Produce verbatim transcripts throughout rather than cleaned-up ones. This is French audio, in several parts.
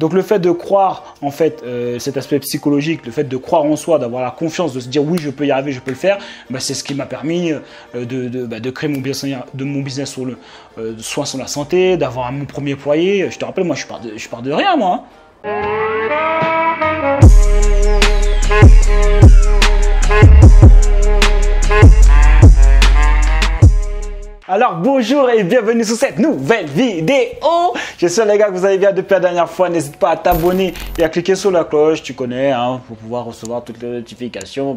Donc le fait de croire, en fait, euh, cet aspect psychologique, le fait de croire en soi, d'avoir la confiance, de se dire oui, je peux y arriver, je peux le faire, bah, c'est ce qui m'a permis euh, de, de, bah, de créer mon business, de mon business sur le euh, soin sur la santé, d'avoir mon premier foyer. Je te rappelle, moi, je pars de, je pars de rien, moi. Hein. Alors bonjour et bienvenue sur cette nouvelle vidéo. J'espère les gars que vous allez bien depuis la dernière fois. N'hésite pas à t'abonner et à cliquer sur la cloche, tu connais, hein, pour pouvoir recevoir toutes les notifications.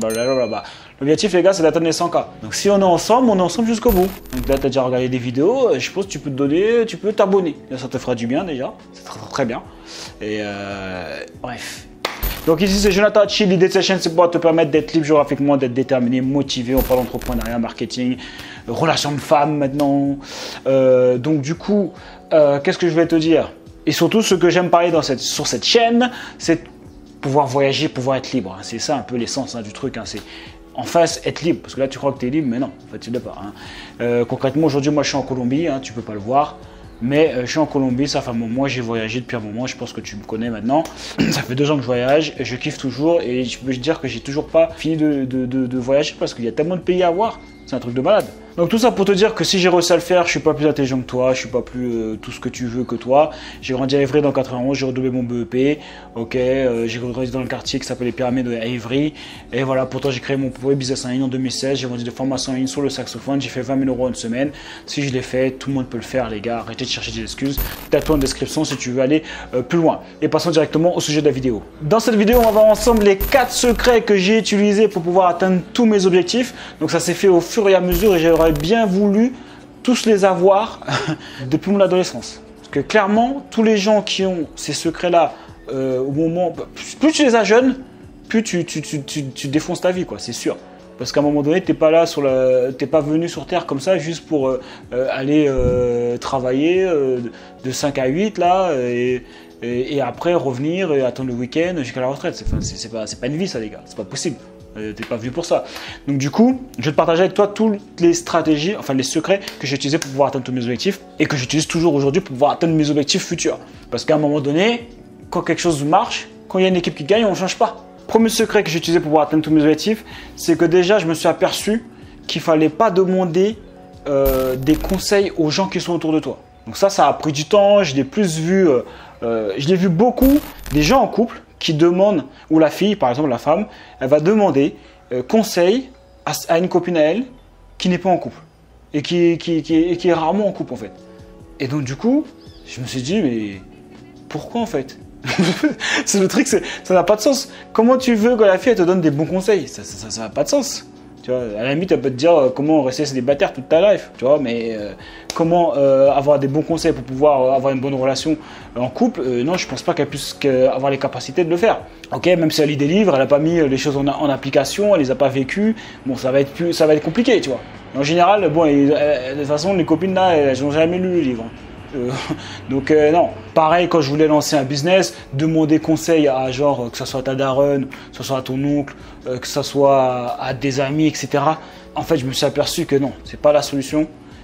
L'objectif les gars, c'est d'atteindre les cent K. Donc si on est ensemble, on est ensemble jusqu'au bout. Donc là tu as déjà regardé des vidéos, je pense que tu peux te donner, tu peux t'abonner. Ça te fera du bien déjà, c'est très, très très bien. Et euh, bref. Donc ici c'est Jonathan Chi, l'idée de cette chaîne c'est pour te permettre d'être libre géographiquement, d'être déterminé, motivé, on parle d'entrepreneuriat, marketing, relations de femmes maintenant. Euh, donc du coup, euh, qu'est-ce que je vais te dire? Et surtout ce que j'aime parler dans cette, sur cette chaîne, c'est pouvoir voyager, pouvoir être libre. Hein. C'est ça un peu l'essence hein, du truc, hein. C'est en face être libre, parce que là tu crois que tu es libre, mais non, en fait tu ne l'es pas. Hein. Euh, concrètement aujourd'hui moi je suis en Colombie, hein, tu peux pas le voir. Mais euh, je suis en Colombie, ça fait un moment, j'ai voyagé depuis un moment, je pense que tu me connais maintenant. Ça fait deux ans que je voyage, je kiffe toujours et je peux te dire que j'ai toujours pas fini de, de, de, de voyager parce qu'il y a tellement de pays à voir, c'est un truc de malade. Donc tout ça pour te dire que si j'ai réussi à le faire, je suis pas plus intelligent que toi, je suis pas plus euh, tout ce que tu veux que toi. J'ai grandi à Évry dans quatre-vingt-onze, j'ai redoublé mon B E P, ok, euh, j'ai grandi dans le quartier qui s'appelle les Pyramides à Évry. Et voilà, pourtant j'ai créé mon premier business en ligne en deux mille seize, j'ai vendu des formations en ligne sur le saxophone, j'ai fait vingt mille euros en une semaine. Si je l'ai fait, tout le monde peut le faire les gars, arrêtez de chercher des excuses. Tape-toi en description si tu veux aller euh, plus loin. Et passons directement au sujet de la vidéo. Dans cette vidéo, on va voir ensemble les quatre secrets que j'ai utilisés pour pouvoir atteindre tous mes objectifs. Donc ça s'est fait au fur et à mesure et j'aurais bien voulu tous les avoir depuis mon adolescence. Parce que clairement, tous les gens qui ont ces secrets-là, euh, au moment, plus tu les as jeunes, plus tu, tu, tu, tu, tu défonces ta vie, quoi, c'est sûr. Parce qu'à un moment donné, t'es pas là sur la, t'es pas venu sur Terre comme ça juste pour euh, aller euh, travailler euh, de cinq à huit là et, et, et après revenir et attendre le week-end jusqu'à la retraite. C'est pas, c'est pas une vie ça les gars, c'est pas possible. Euh, t'es pas venu pour ça. Donc du coup, je vais te partager avec toi toutes les stratégies, enfin les secrets que j'ai utilisés pour pouvoir atteindre tous mes objectifs et que j'utilise toujours aujourd'hui pour pouvoir atteindre mes objectifs futurs. Parce qu'à un moment donné, quand quelque chose marche, quand il y a une équipe qui gagne, on ne change pas. Premier secret que j'ai utilisé pour pouvoir atteindre tous mes objectifs, c'est que déjà je me suis aperçu qu'il ne fallait pas demander euh, des conseils aux gens qui sont autour de toi. Donc ça, ça a pris du temps, je l'ai plus vu, euh, euh, je l'ai vu beaucoup des gens en couple qui demandent, ou la fille, par exemple la femme, elle va demander euh, conseil à, à une copine à elle qui n'est pas en couple et qui, qui, qui, est, qui est rarement en couple en fait. Et donc du coup, je me suis dit, mais pourquoi en fait? C'est le truc, ça n'a pas de sens. Comment tu veux que la fille elle te donne des bons conseils? Ça n'a pas de sens. Tu vois, à la limite, elle peut te dire euh, comment rester célibataire toute ta life, tu vois, mais euh, comment euh, avoir des bons conseils pour pouvoir euh, avoir une bonne relation euh, en couple, euh, non, je pense pas qu'elle puisse qu avoir les capacités de le faire. Ok, même si elle lit des livres, elle n'a pas mis les choses en, en application, elle les a pas vécues, bon, ça va être plus, ça va être compliqué, tu vois. En général, bon, et, euh, de toute façon, les copines là, elles n'ont jamais lu le livre. Euh, donc euh, non, pareil quand je voulais lancer un business, demander conseil à genre euh, que ce soit à ta daronne, que ce soit à ton oncle, euh, que ce soit à, à des amis, et cetera. En fait, je me suis aperçu que non, c'est pas la solution.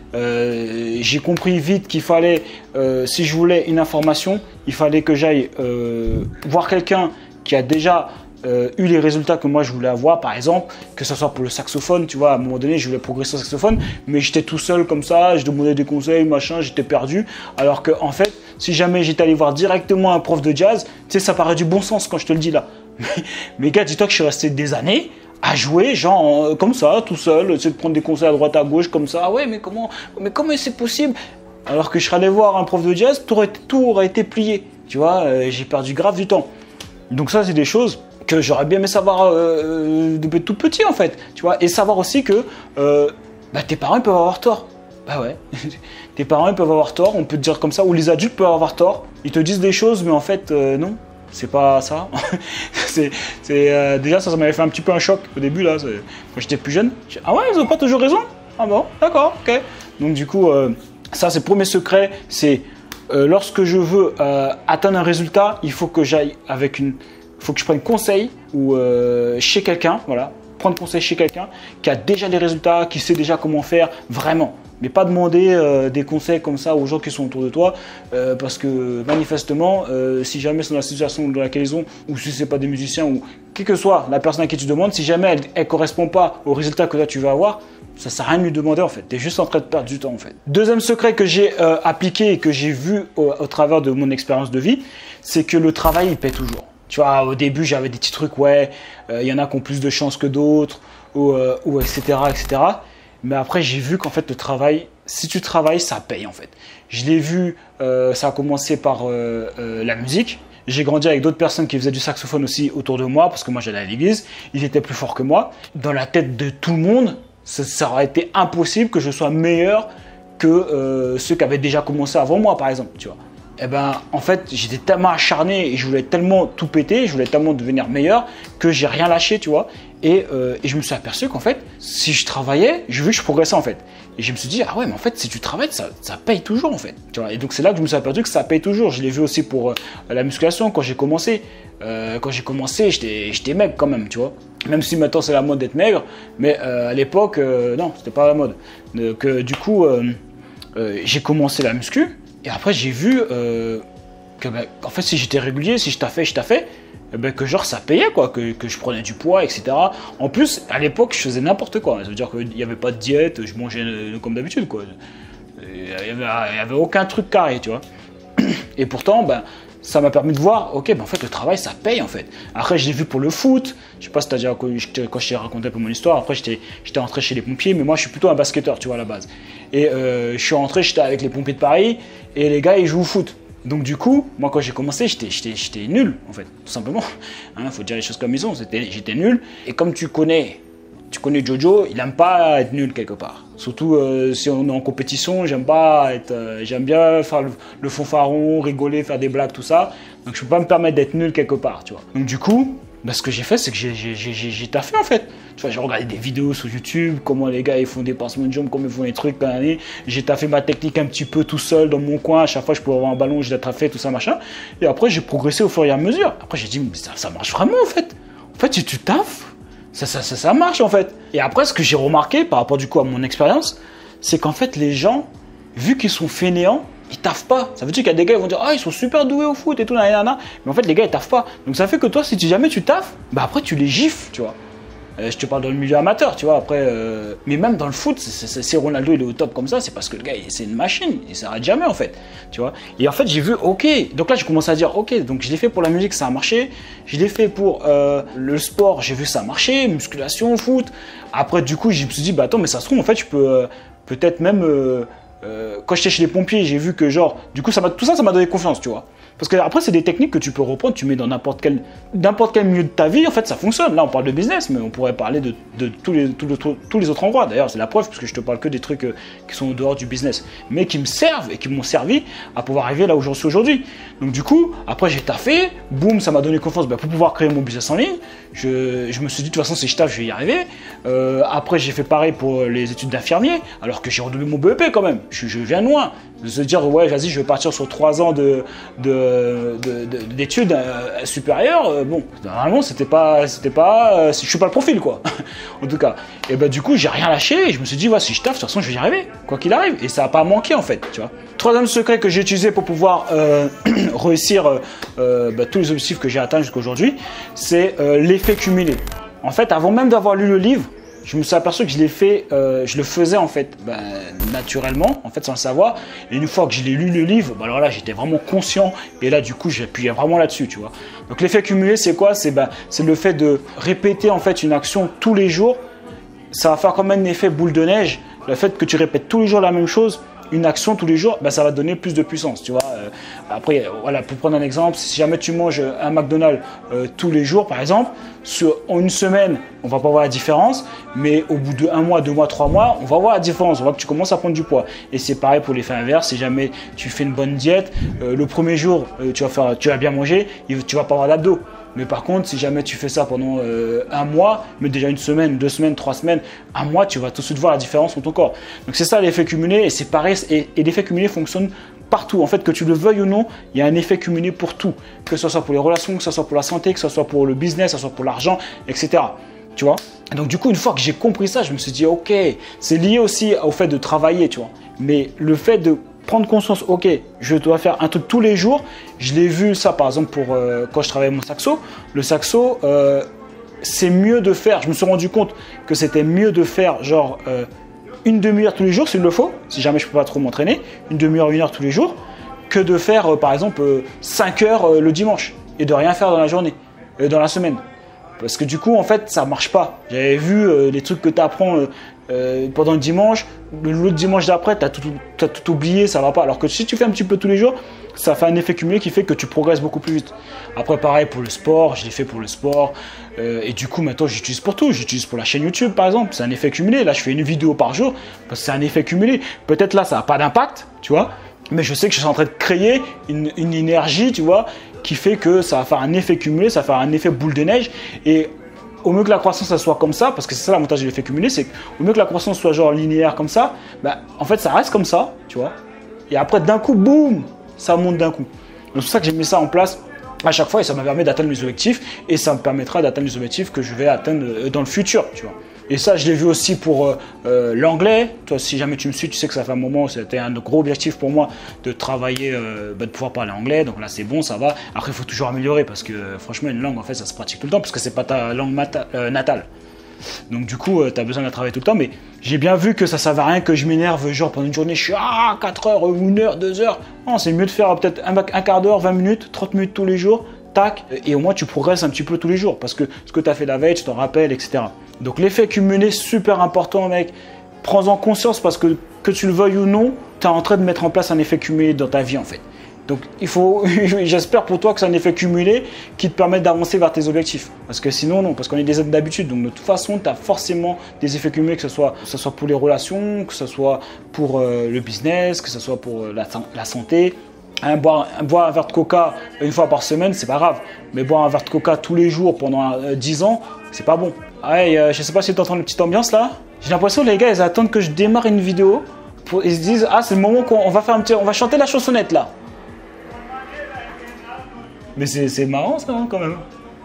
Euh, j'ai compris vite qu'il fallait, euh, si je voulais une information, il fallait que j'aille euh, voir quelqu'un qui a déjà Euh, eu les résultats que moi je voulais avoir, par exemple, que ce soit pour le saxophone, tu vois, à un moment donné je voulais progresser au saxophone, mais j'étais tout seul comme ça, je demandais des conseils, machin, j'étais perdu, alors que en fait, si jamais j'étais allé voir directement un prof de jazz, tu sais, ça paraît du bon sens quand je te le dis là, mais, mais gars, dis-toi que je suis resté des années à jouer, genre, euh, comme ça, tout seul, tu sais, de prendre des conseils à droite, à gauche, comme ça, ah ouais, mais comment, mais comment c'est possible? Alors que je serais allé voir un prof de jazz, tout aurait, tout aurait été plié, tu vois, euh, j'ai perdu grave du temps. Donc ça, c'est des choses que j'aurais bien aimé savoir euh, depuis tout petit en fait, tu vois, et savoir aussi que euh, bah, tes parents ils peuvent avoir tort. Bah ouais, tes parents ils peuvent avoir tort, on peut te dire comme ça, ou les adultes peuvent avoir tort. Ils te disent des choses, mais en fait euh, non, c'est pas ça. c'est, c'est euh, déjà ça, ça m'avait fait un petit peu un choc au début là, quand j'étais plus jeune. Ah ouais, ils ont pas toujours raison. Ah bon, d'accord, ok. Donc du coup, euh, ça c'est le premier secret, c'est euh, lorsque je veux euh, atteindre un résultat, il faut que j'aille avec une il faut que je prenne conseil ou euh, chez quelqu'un, voilà, prendre conseil chez quelqu'un qui a déjà les résultats, qui sait déjà comment faire vraiment. mais pas demander euh, des conseils comme ça aux gens qui sont autour de toi, euh, parce que manifestement, euh, si jamais c'est dans la situation dans laquelle ils sont, ou si c'est pas des musiciens, ou quelle que soit la personne à qui tu demandes, si jamais elle ne correspond pas au résultat que toi tu vas avoir, ça sert à rien de lui demander en fait. Tu es juste en train de perdre du temps en fait. Deuxième secret que j'ai euh, appliqué et que j'ai vu au, au travers de mon expérience de vie, c'est que le travail il paie toujours. Tu vois, au début j'avais des petits trucs, ouais, il euh, y en a qui ont plus de chance que d'autres, ou, euh, ou et cetera, et cetera. Mais après j'ai vu qu'en fait le travail, si tu travailles, ça paye en fait. Je l'ai vu, euh, ça a commencé par euh, euh, la musique. J'ai grandi avec d'autres personnes qui faisaient du saxophone aussi autour de moi, parce que moi j'allais à l'église, ils étaient plus forts que moi. Dans la tête de tout le monde, ça, ça aurait été impossible que je sois meilleur que euh, ceux qui avaient déjà commencé avant moi, par exemple, tu vois. Et ben, en fait, j'étais tellement acharné et je voulais tellement tout péter, je voulais tellement devenir meilleur que j'ai rien lâché, tu vois. Et, euh, et je me suis aperçu qu'en fait, si je travaillais, j'ai vu que je progressais en fait. Et je me suis dit, ah ouais, mais en fait, si tu travailles, ça, ça paye toujours en fait. Tu vois. Et donc, c'est là que je me suis aperçu que ça paye toujours. Je l'ai vu aussi pour euh, la musculation quand j'ai commencé. Euh, quand j'ai commencé, j'étais maigre quand même, tu vois. Même si maintenant c'est la mode d'être maigre, mais euh, à l'époque, euh, non, c'était pas la mode. Donc, euh, du coup, euh, euh, j'ai commencé la muscu. Et après, j'ai vu euh, que, ben, en fait, si j'étais régulier, si je taffais, je taffais, eh ben, que genre ça payait, quoi, que, que je prenais du poids, et cetera. En plus, à l'époque, je faisais n'importe quoi. Ça veut dire qu'il n'y avait pas de diète, je mangeais comme d'habitude, quoi. Il n'y avait, avait aucun truc carré, tu vois. Et pourtant, ben, ça m'a permis de voir, ok, ben, en fait, le travail, ça paye, en fait. Après, je l'ai vu pour le foot. Je sais pas si tu as déjà, quand je t'ai raconté un peu mon histoire, après, j'étais rentré chez les pompiers, mais moi, je suis plutôt un basketteur, tu vois, à la base. Et euh, je suis rentré, j'étais avec les pompiers de Paris, et les gars, ils jouent au foot. Donc du coup, moi quand j'ai commencé, j'étais nul en fait, tout simplement. Il hein, faut dire les choses comme ils sont, j'étais nul. Et comme tu connais, tu connais Jojo, il n'aime pas être nul quelque part. Surtout euh, si on est en compétition, j'aime pas être, euh, j'aime bien faire le, le fanfaron, rigoler, faire des blagues, tout ça. Donc je peux pas me permettre d'être nul quelque part, tu vois. Donc du coup, bah, ce que j'ai fait, c'est que j'ai taffé en fait. Tu vois, j'ai regardé des vidéos sur YouTube, comment les gars ils font des passements de jambes, comment ils font les trucs. J'ai taffé ma technique un petit peu tout seul dans mon coin. À chaque fois, je pouvais avoir un ballon, je l'ai taffé, tout ça, machin. Et après, j'ai progressé au fur et à mesure. Après, j'ai dit, mais ça, ça marche vraiment en fait. En fait, si tu taffes, ça, ça, ça, ça marche en fait. Et après, ce que j'ai remarqué par rapport du coup à mon expérience, c'est qu'en fait, les gens, vu qu'ils sont fainéants, ils taffent pas. Ça veut dire qu'il y a des gars qui vont dire ah ils sont super doués au foot et tout, nanana. Mais en fait les gars ils taffent pas. Donc ça fait que toi si tu, jamais tu taffes, bah après tu les gifles, tu vois. Euh, je te parle dans le milieu amateur, tu vois. Après, euh... mais même dans le foot, si Ronaldo il est au top comme ça, c'est parce que le gars c'est une machine, il s'arrête jamais en fait, tu vois. Et en fait j'ai vu ok, donc là j'ai commencé à dire ok, donc je l'ai fait pour la musique, ça a marché. Je l'ai fait pour euh, le sport, j'ai vu ça marcher, musculation, foot. Après du coup je me suis dit bah attends mais ça se trouve en fait je peux euh, peut-être même euh, Euh, quand j'étais chez les pompiers, j'ai vu que genre, du coup, ça tout ça, ça m'a donné confiance, tu vois. Parce que après, c'est des techniques que tu peux reprendre, tu mets dans n'importe quel, n'importe quel milieu de ta vie, en fait, ça fonctionne. Là, on parle de business, mais on pourrait parler de, de tous, les, tous, les, tous les autres endroits. D'ailleurs, c'est la preuve, parce que je te parle que des trucs euh, qui sont en dehors du business, mais qui me servent et qui m'ont servi à pouvoir arriver là où j'en suis aujourd'hui. Donc, du coup, après, j'ai taffé, boum, ça m'a donné confiance bah, pour pouvoir créer mon business en ligne. Je, je me suis dit, de toute façon, si je taffe, je vais y arriver. Euh, après, j'ai fait pareil pour les études d'infirmier, alors que j'ai redoublé mon B E P quand même. Je, je viens de loin. De se dire, ouais, vas-y, je vais partir sur trois ans de, de, de, de, d'études euh, supérieures. Euh, bon, normalement, c'était pas, c'était pas, euh, je suis pas le profil, quoi. En tout cas. Et ben, du coup, j'ai rien lâché. Et je me suis dit, ouais, si je taffe, de toute façon, je vais y arriver, quoi qu'il arrive. Et ça n'a pas manqué, en fait, tu vois. Troisième secret que j'ai utilisé pour pouvoir euh, réussir euh, bah, tous les objectifs que j'ai atteints jusqu'à aujourd'hui, c'est euh, l'effet cumulé. En fait, avant même d'avoir lu le livre, je me suis aperçu que je l'ai fait, euh, je le faisais en fait ben, naturellement, en fait sans le savoir. Et une fois que je l'ai lu le livre, ben, alors là j'étais vraiment conscient. Et là du coup j'appuyais vraiment là-dessus, tu vois. Donc l'effet cumulé c'est quoi? C'est ben, c'est le fait de répéter en fait une action tous les jours. Ça va faire comme un effet boule de neige. Le fait que tu répètes tous les jours la même chose, une action tous les jours, ben, ça va donner plus de puissance, tu vois. Euh, après, voilà, pour prendre un exemple, si jamais tu manges un McDonald's euh, tous les jours, par exemple, sur, en une semaine, on va pas voir la différence, mais au bout de un mois, deux mois, trois mois, on va voir la différence. On voit que tu commences à prendre du poids. Et c'est pareil pour l'effet inverse. Si jamais tu fais une bonne diète, euh, le premier jour, euh, tu vas faire, tu vas bien manger, tu vas pas avoir d'abdos. Mais par contre, si jamais tu fais ça pendant euh, un mois, mais déjà une semaine, deux semaines, trois semaines, un mois, tu vas tout de suite voir la différence dans ton corps. Donc c'est ça l'effet cumulé et c'est pareil. Et, et l'effet cumulé fonctionne partout. En fait, que tu le veuilles ou non, il y a un effet cumulé pour tout. Que ce soit pour les relations, que ce soit pour la santé, que ce soit pour le business, que ce soit pour l'argent, et cetera. tu vois. Et donc du coup, une fois que j'ai compris ça, je me suis dit, ok, c'est lié aussi au fait de travailler, tu vois. Mais le fait de prendre conscience, ok, je dois faire un truc tous les jours. Je l'ai vu ça par exemple pour euh, quand je travaillais mon saxo. Le saxo, euh, c'est mieux de faire, je me suis rendu compte que c'était mieux de faire genre euh, une demi-heure tous les jours s'il le faut, si jamais je ne peux pas trop m'entraîner, une demi-heure, une heure tous les jours, que de faire euh, par exemple euh, cinq heures euh, le dimanche et de rien faire dans la journée, euh, dans la semaine. Parce que du coup, en fait, ça marche pas. J'avais vu euh, les trucs que tu apprends euh, euh, pendant le dimanche, l'autre dimanche d'après, tu as tout, t'as tout oublié, ça va pas. Alors que si tu fais un petit peu tous les jours, ça fait un effet cumulé qui fait que tu progresses beaucoup plus vite. Après, pareil pour le sport, je l'ai fait pour le sport. Euh, et du coup, maintenant, j'utilise pour tout. J'utilise pour la chaîne YouTube, par exemple. C'est un effet cumulé. Là, je fais une vidéo par jour parce que c'est un effet cumulé. Peut-être là, ça n'a pas d'impact, tu vois. Mais je sais que je suis en train de créer une, une énergie, tu vois, qui fait que ça va faire un effet cumulé, ça va faire un effet boule de neige. Et au mieux que la croissance ça soit comme ça, parce que c'est ça l'avantage de l'effet cumulé, c'est qu'au mieux que la croissance soit genre linéaire comme ça, bah, en fait, ça reste comme ça, tu vois. Et après, d'un coup, boum, ça monte d'un coup. Donc, c'est pour ça que j'ai mis ça en place à chaque fois et ça m'a permis d'atteindre mes objectifs et ça me permettra d'atteindre les objectifs que je vais atteindre dans le futur, tu vois. Et ça, je l'ai vu aussi pour euh, euh, l'anglais. Toi, si jamais tu me suis, tu sais que ça fait un moment, c'était un gros objectif pour moi de travailler, euh, bah, de pouvoir parler anglais. Donc là, c'est bon, ça va. Après, il faut toujours améliorer parce que euh, franchement, une langue, en fait, ça se pratique tout le temps parce que c'est pas ta langue mata- euh, natale. Donc du coup, euh, tu as besoin de la travailler tout le temps. Mais j'ai bien vu que ça ne servait à rien que je m'énerve, genre pendant une journée, je suis ah, quatre heures, une heure, deux heures. Non, c'est mieux de faire peut-être un, un quart d'heure, vingt minutes, trente minutes tous les jours. Tac, et au moins tu progresses un petit peu tous les jours parce que ce que tu as fait la veille, tu t'en rappelles, et cetera. Donc l'effet cumulé, super important, mec. Prends-en conscience parce que que tu le veuilles ou non, tu es en train de mettre en place un effet cumulé dans ta vie en fait. Donc il faut, j'espère pour toi que c'est un effet cumulé qui te permet d'avancer vers tes objectifs. Parce que sinon, non, parce qu'on est des êtres d'habitude. Donc de toute façon, tu as forcément des effets cumulés, que ce soit, que ce soit pour les relations, que ce soit pour euh, le business, que ce soit pour euh, la, la santé. Hein, boire, boire un verre de coca une fois par semaine, c'est pas grave. Mais boire un verre de coca tous les jours pendant euh, dix ans, c'est pas bon. Ouais, euh, je sais pas si tu entends une petite ambiance là. J'ai l'impression que les gars, ils attendent que je démarre une vidéo. Pour, ils se disent, ah, c'est le moment qu'on va faire un petit, on va chanter la chansonnette là. Mais c'est marrant ça hein, quand même.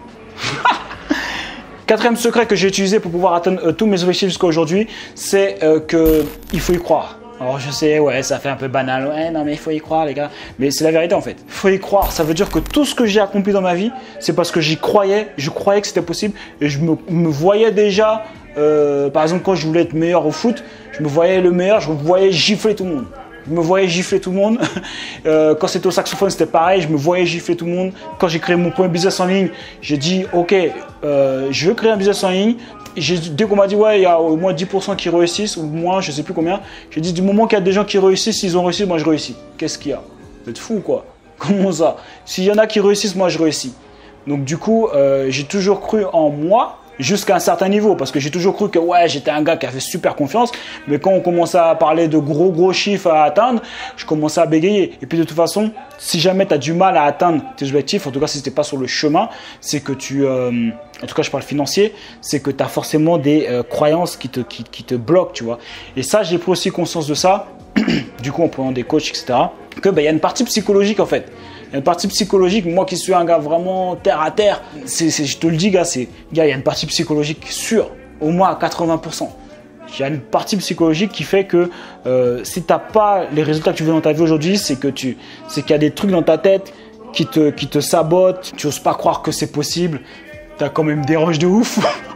Quatrième secret que j'ai utilisé pour pouvoir atteindre euh, tous mes objectifs jusqu'à aujourd'hui, c'est euh, qu'il faut y croire. Alors je sais, ouais, ça fait un peu banal, ouais, non mais il faut y croire les gars, mais c'est la vérité en fait. Il faut y croire, ça veut dire que tout ce que j'ai accompli dans ma vie, c'est parce que j'y croyais, je croyais que c'était possible et je me, me voyais déjà, euh, par exemple quand je voulais être meilleur au foot, je me voyais le meilleur, je me voyais gifler tout le monde. Je me voyais gifler tout le monde. euh, quand c'était au saxophone, c'était pareil. Je me voyais gifler tout le monde. Quand j'ai créé mon premier business en ligne, j'ai dit, ok, euh, je veux créer un business en ligne. Dès qu'on m'a dit, ouais, il y a au moins dix pour cent qui réussissent, ou moins, je ne sais plus combien, j'ai dit, du moment qu'il y a des gens qui réussissent, s'ils ont réussi, moi je réussis. Qu'est-ce qu'il y a? Vous êtes fous quoi? Comment ça? S'il y en a qui réussissent, moi je réussis. Donc du coup, euh, j'ai toujours cru en moi. Jusqu'à un certain niveau, parce que j'ai toujours cru que ouais, j'étais un gars qui avait super confiance, mais quand on commençait à parler de gros gros chiffres à atteindre, je commençais à bégayer. Et puis de toute façon, si jamais tu as du mal à atteindre tes objectifs, en tout cas si tu n'es pas sur le chemin, c'est que tu, euh, en tout cas je parle financier, c'est que tu as forcément des euh, croyances qui te, qui, qui te bloquent, tu vois. Et ça, j'ai pris aussi conscience de ça, du coup en prenant des coachs, et cetera, que bah, y a une partie psychologique en fait. Il y a une partie psychologique, moi qui suis un gars vraiment terre à terre, c'est, c'est, je te le dis gars, c'est, gars, il y a une partie psychologique sûre, au moins à quatre-vingts pour cent. Il y a une partie psychologique qui fait que euh, si tu n'as pas les résultats que tu veux dans ta vie aujourd'hui, c'est que tu, c'est qu'il y a des trucs dans ta tête qui te, qui te sabotent, tu n'oses pas croire que c'est possible, tu as quand même des rushs de ouf.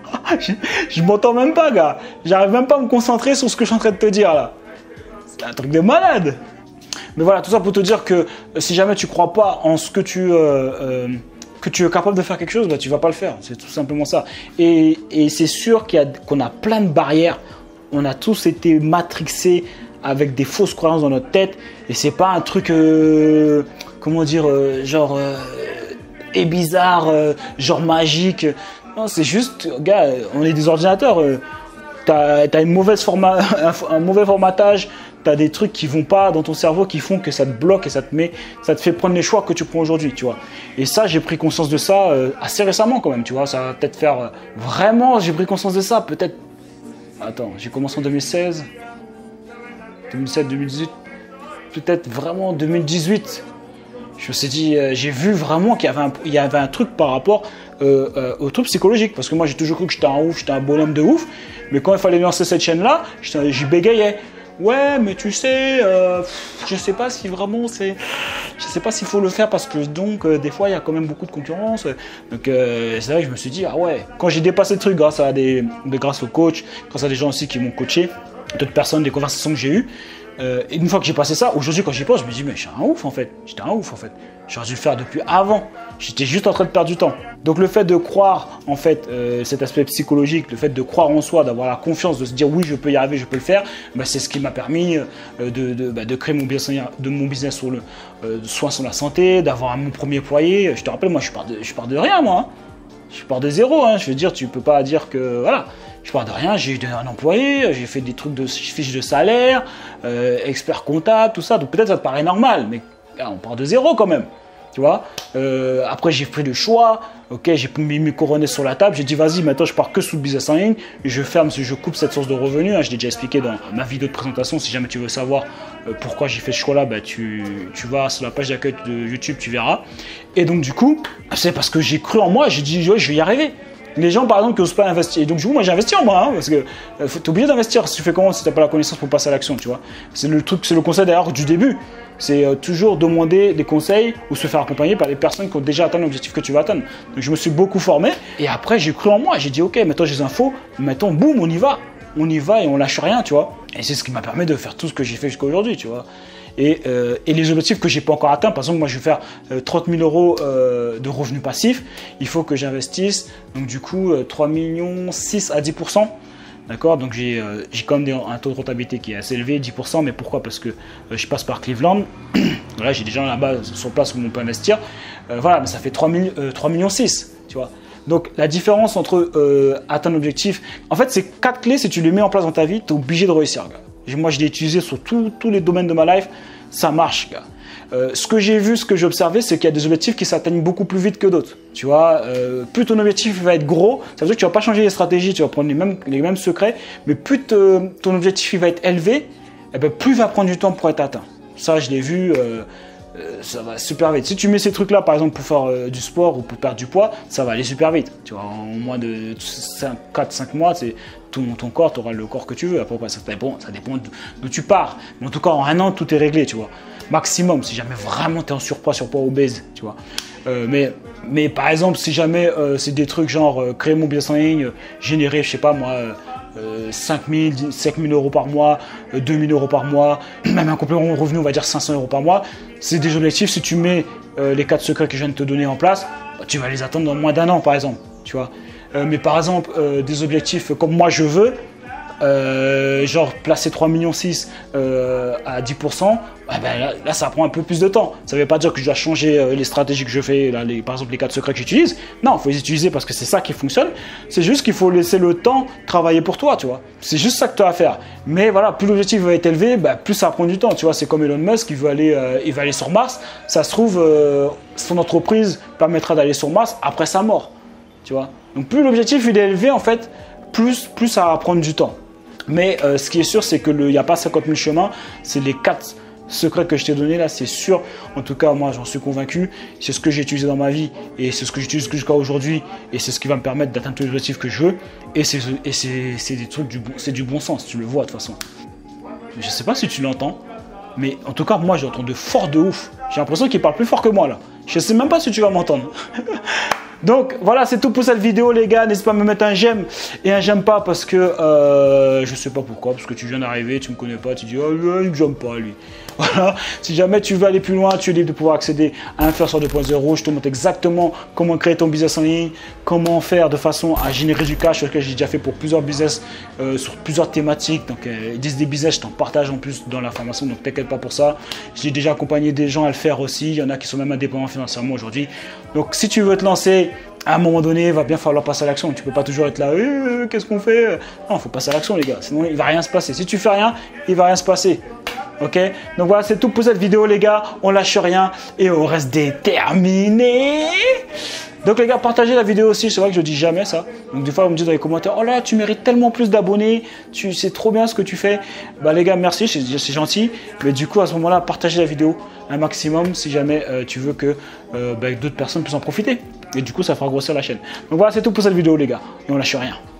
je je m'entends même pas gars, j'arrive même pas à me concentrer sur ce que je suis en train de te dire là. C'est un truc de malade. Mais voilà, tout ça pour te dire que euh, si jamais tu ne crois pas en ce que tu, euh, euh, que tu es capable de faire quelque chose, bah, tu ne vas pas le faire. C'est tout simplement ça. Et, et c'est sûr qu'il y a, qu'on a plein de barrières. On a tous été matrixés avec des fausses croyances dans notre tête. Et ce n'est pas un truc, euh, comment dire, euh, genre euh, et bizarre, euh, genre magique. Non, c'est juste, gars, on est des ordinateurs. Euh, tu as une mauvaise forma, un, un mauvais formatage. Tu as des trucs qui vont pas dans ton cerveau qui font que ça te bloque et ça te, met, ça te fait prendre les choix que tu prends aujourd'hui, tu vois. Et ça, j'ai pris conscience de ça euh, assez récemment quand même, tu vois. Ça va peut-être faire... Euh, vraiment, j'ai pris conscience de ça, peut-être... Attends, j'ai commencé en deux mille seize, deux mille sept, deux mille dix-huit, peut-être vraiment deux mille dix-huit. Je me suis dit, euh, j'ai vu vraiment qu'il y avait un, il y avait un truc par rapport euh, euh, au truc psychologique. Parce que moi, j'ai toujours cru que j'étais un ouf, j'étais un bonhomme de ouf. Mais quand il fallait lancer cette chaîne-là, j'y bégayais. Ouais, mais tu sais, euh, je sais pas si vraiment c'est, je sais pas s'il faut le faire parce que donc euh, des fois il y a quand même beaucoup de concurrence. Donc euh, c'est vrai que je me suis dit ah ouais, quand j'ai dépassé le truc grâce à des, grâce au coach, grâce à des gens aussi qui m'ont coaché, d'autres personnes, des conversations que j'ai eues. Euh, et une fois que j'ai passé ça, aujourd'hui quand j'y pense, je me dis mais je suis un ouf en fait, j'étais un ouf en fait. J'aurais dû le faire depuis avant. J'étais juste en train de perdre du temps. Donc le fait de croire en fait euh, cet aspect psychologique, le fait de croire en soi, d'avoir la confiance, de se dire oui je peux y arriver, je peux le faire, bah, c'est ce qui m'a permis euh, de, de, bah, de créer mon business, de mon business sur le euh, soin sur la santé, d'avoir mon premier foyer. Je te rappelle moi je pars de, je pars de rien moi. Hein. Je pars de zéro. Hein. Je veux dire tu peux pas dire que voilà. Je pars de rien, j'ai eu un employé, j'ai fait des trucs de fiches de salaire, euh, expert comptable, tout ça. Donc peut-être ça te paraît normal, mais là, on part de zéro quand même. Tu vois, euh, après j'ai pris le choix, ok, j'ai mis mes coronets sur la table, j'ai dit vas-y, maintenant je pars que sous le business en ligne, je ferme, je coupe cette source de revenus, hein, je l'ai déjà expliqué dans ma vidéo de présentation, si jamais tu veux savoir euh, pourquoi j'ai fait ce choix-là, bah, tu, tu vas sur la page d'accueil de YouTube, tu verras. Et donc du coup, c'est parce que j'ai cru en moi, j'ai dit ouais, je vais y arriver. Les gens par exemple qui n'osent pas investir, et donc du coup moi j'ai investi en moi, hein, parce que euh, faut t'oublier d'investir, si tu fais comment si tu n'as pas la connaissance pour passer à l'action, tu vois. C'est le truc, c'est le conseil d'ailleurs du début. C'est euh, toujours demander des conseils ou se faire accompagner par des personnes qui ont déjà atteint l'objectif que tu vas atteindre. Donc je me suis beaucoup formé et après j'ai cru en moi, j'ai dit ok, maintenant j'ai les infos, maintenant boum, on y va, on y va et on lâche rien, tu vois. Et c'est ce qui m'a permis de faire tout ce que j'ai fait jusqu'à aujourd'hui, tu vois. Et, euh, et les objectifs que j'ai pas encore atteints, par exemple moi je vais faire euh, trente mille euros euh, de revenus passifs, il faut que j'investisse donc du coup euh, trois virgule six millions à dix pour cent. D'accord, donc j'ai euh, quand même des, un taux de rentabilité qui est assez élevé, dix pour cent, mais pourquoi? Parce que euh, je passe par Cleveland, voilà, j'ai des gens là-bas sur place où on peut investir, euh, voilà, mais ça fait trois virgule six, tu vois. Donc la différence entre euh, atteindre l'objectif, en fait c'est quatre clés, si tu les mets en place dans ta vie, tu es obligé de réussir, gars. Moi je l'ai utilisé sur tous les domaines de ma life, ça marche, gars. Euh, ce que j'ai vu, ce que j'ai observé, c'est qu'il y a des objectifs qui s'atteignent beaucoup plus vite que d'autres. Tu vois, euh, plus ton objectif va être gros, ça veut dire que tu vas pas changer les stratégies, tu vas prendre les mêmes, les mêmes secrets, mais plus te, ton objectif il va être élevé, eh ben, plus il va prendre du temps pour être atteint. Ça, je l'ai vu, euh, euh, ça va super vite. Si tu mets ces trucs-là, par exemple, pour faire euh, du sport ou pour perdre du poids, ça va aller super vite. Tu vois, en moins de quatre cinq mois, c'est ton, ton corps, tu auras le corps que tu veux. Après, ça dépend, ça dépend d'où tu pars. Mais en tout cas, en un an, tout est réglé, tu vois. Maximum, si jamais vraiment tu es en surpoids, surpoids obèse, tu vois. Euh, mais, mais par exemple, si jamais euh, c'est des trucs genre euh, créer mon business en ligne, euh, générer, je sais pas moi, euh, cinq mille euros par mois, euh, deux mille euros par mois, même un complément de revenu, on va dire cinq cents euros par mois, c'est des objectifs. Si tu mets euh, les quatre secrets que je viens de te donner en place, bah, tu vas les atteindre dans moins d'un an, par exemple, tu vois. Euh, mais par exemple, euh, des objectifs comme moi je veux, Euh, genre placer trois virgule six millions euh, à dix pour cent, ah ben là, là ça prend un peu plus de temps. Ça ne veut pas dire que je dois changer euh, les stratégies que je fais, là, les, par exemple les quatre secrets que j'utilise. Non, il faut les utiliser parce que c'est ça qui fonctionne. C'est juste qu'il faut laisser le temps travailler pour toi, tu vois. C'est juste ça que tu as à faire. Mais voilà, plus l'objectif va être élevé, bah, plus ça prend du temps. Tu vois, c'est comme Elon Musk, il veut aller, euh, il va aller sur Mars. Ça se trouve, euh, son entreprise permettra d'aller sur Mars après sa mort. Tu vois. Donc plus l'objectif est élevé, en fait, plus, plus ça va prendre du temps. Mais euh, ce qui est sûr, c'est qu'il n'y a pas cinquante mille chemins, c'est les quatre secrets que je t'ai donnés là, c'est sûr. En tout cas, moi, j'en suis convaincu. C'est ce que j'ai utilisé dans ma vie et c'est ce que j'utilise jusqu'à aujourd'hui et c'est ce qui va me permettre d'atteindre tous les objectifs que je veux. Et c'est des trucs, du bon, c'est du bon sens, tu le vois de toute façon. Je ne sais pas si tu l'entends, mais en tout cas, moi, j'entends de fort de ouf. J'ai l'impression qu'il parle plus fort que moi là. Je ne sais même pas si tu vas m'entendre. Donc voilà, c'est tout pour cette vidéo les gars, n'hésite pas à me mettre un j'aime et un j'aime pas parce que euh, je sais pas pourquoi, parce que tu viens d'arriver, tu me connais pas, tu dis oh lui j'aime pas lui. Voilà, si jamais tu veux aller plus loin, tu es libre de pouvoir accéder à Influenceur deux point zéro, je te montre exactement comment créer ton business en ligne, comment faire de façon à générer du cash, ce que j'ai déjà fait pour plusieurs business, euh, sur plusieurs thématiques, donc euh, des business, je t'en partage en plus dans la formation, donc t'inquiète pas pour ça. J'ai déjà accompagné des gens à le faire aussi, il y en a qui sont même indépendants financièrement aujourd'hui. Donc si tu veux te lancer, à un moment donné, il va bien falloir passer à l'action. Tu ne peux pas toujours être là, euh, qu'est-ce qu'on fait? Non, il faut passer à l'action, les gars. Sinon, il ne va rien se passer. Si tu fais rien, il ne va rien se passer. Ok? Donc voilà, c'est tout pour cette vidéo, les gars. On lâche rien et on reste déterminé. Donc les gars, partagez la vidéo aussi, c'est vrai que je dis jamais ça. Donc des fois, vous me dites dans les commentaires, oh là, tu mérites tellement plus d'abonnés, tu c'est trop bien ce que tu fais. Bah les gars, merci, c'est gentil. Mais du coup, à ce moment-là, partagez la vidéo un maximum si jamais euh, tu veux que euh, bah, d'autres personnes puissent en profiter. Et du coup, ça fera grossir la chaîne. Donc voilà, c'est tout pour cette vidéo les gars. Et on lâche rien.